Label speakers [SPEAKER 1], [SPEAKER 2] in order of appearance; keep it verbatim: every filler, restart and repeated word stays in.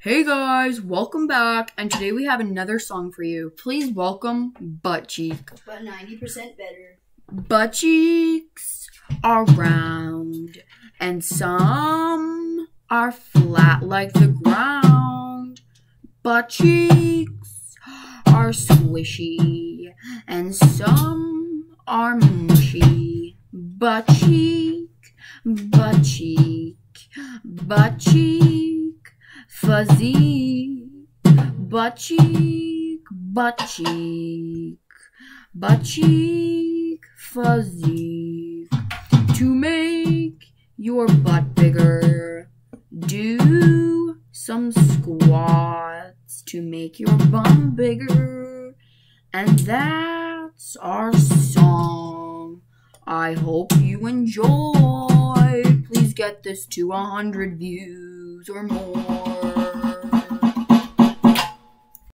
[SPEAKER 1] Hey guys, welcome back, and today we have another song for you. Please welcome Butt Cheek.
[SPEAKER 2] But ninety percent better.
[SPEAKER 1] Butt cheeks are round, and some are flat like the ground. Butt cheeks are squishy, and some are mushy. Butt cheek, butt cheek, butt cheek, fuzzy. Butt cheek, butt cheek, butt cheek, fuzzy. To make your butt bigger, do some squats to make your bum bigger. And that's our song. I hope you enjoy. Please get this to a hundred views or more.